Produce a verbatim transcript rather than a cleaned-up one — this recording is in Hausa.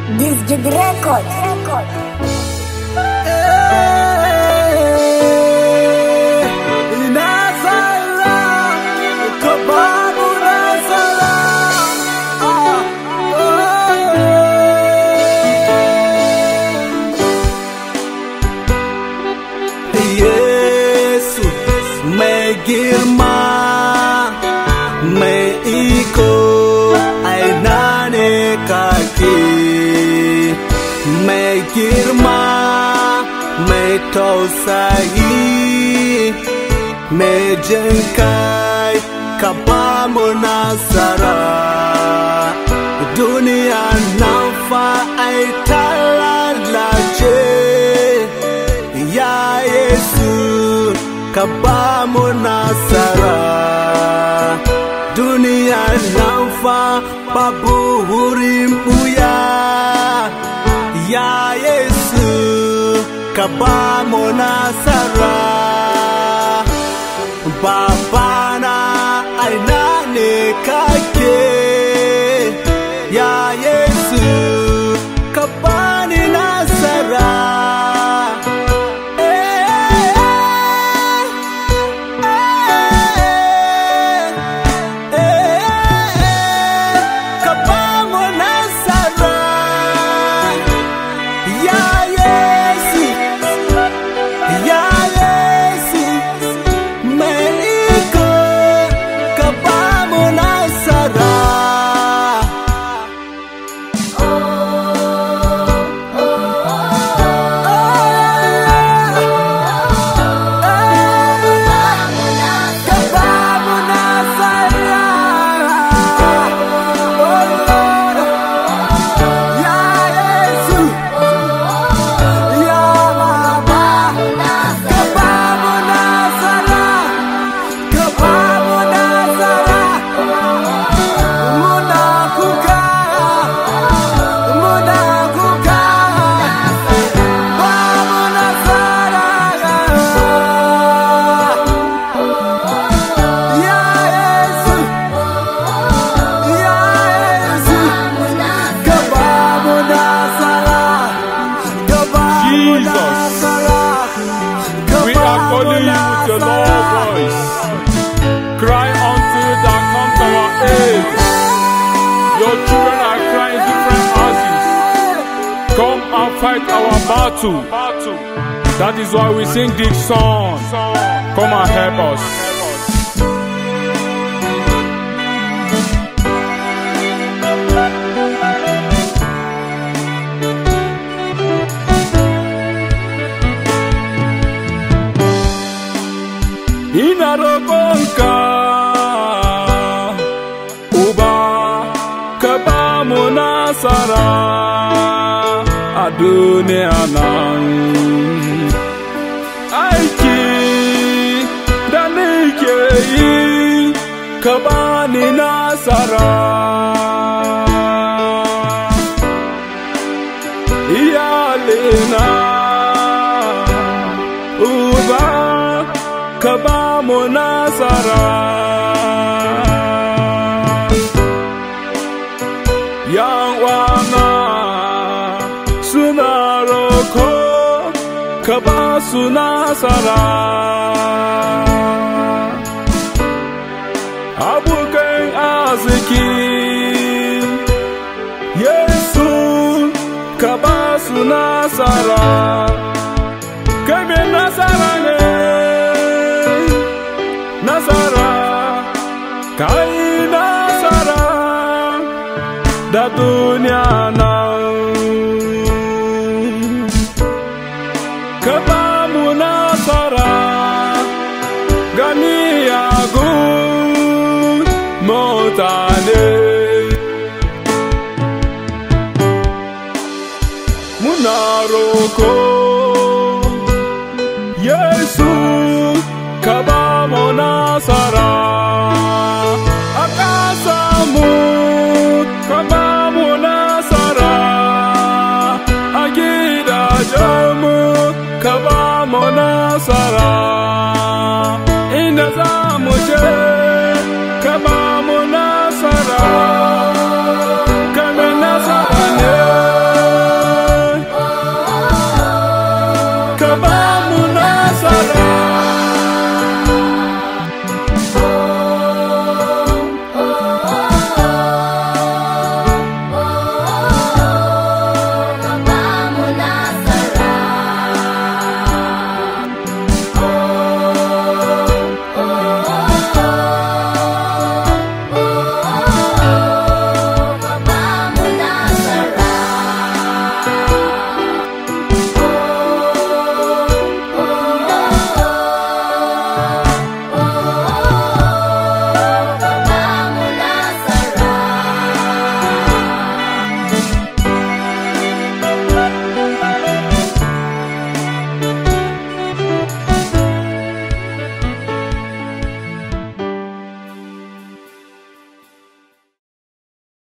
Dizgid Record. Record. Yesu mai girma mai iko aina ne kake, mai girma mai tausayi mai jin kai ka ba mu nasara. Duniya nan fa ai ta lalace, ya Yesu ka ba mu nasara. Duniya nan fa babu wurin buya, ya Yesu ka ba mu nasara. Babana aina ne kake, ya Yesu ka ba ni nasara. Fight our battle. That is why we sing this song. Come and help us. Inarokonka uba kabamu nasara dunia nan aiki da nake yi ka bani nasara. Iyalina uba ka ba mu nasara. Yan wana suna roko ka ba su nasara. Abokan arziki Yesu ka ba su nasara. Kai mai nasara ne, nasara kai nasara da duniya nan. Ka ba mu nasara gani yagun mutane. Muna roko Yesu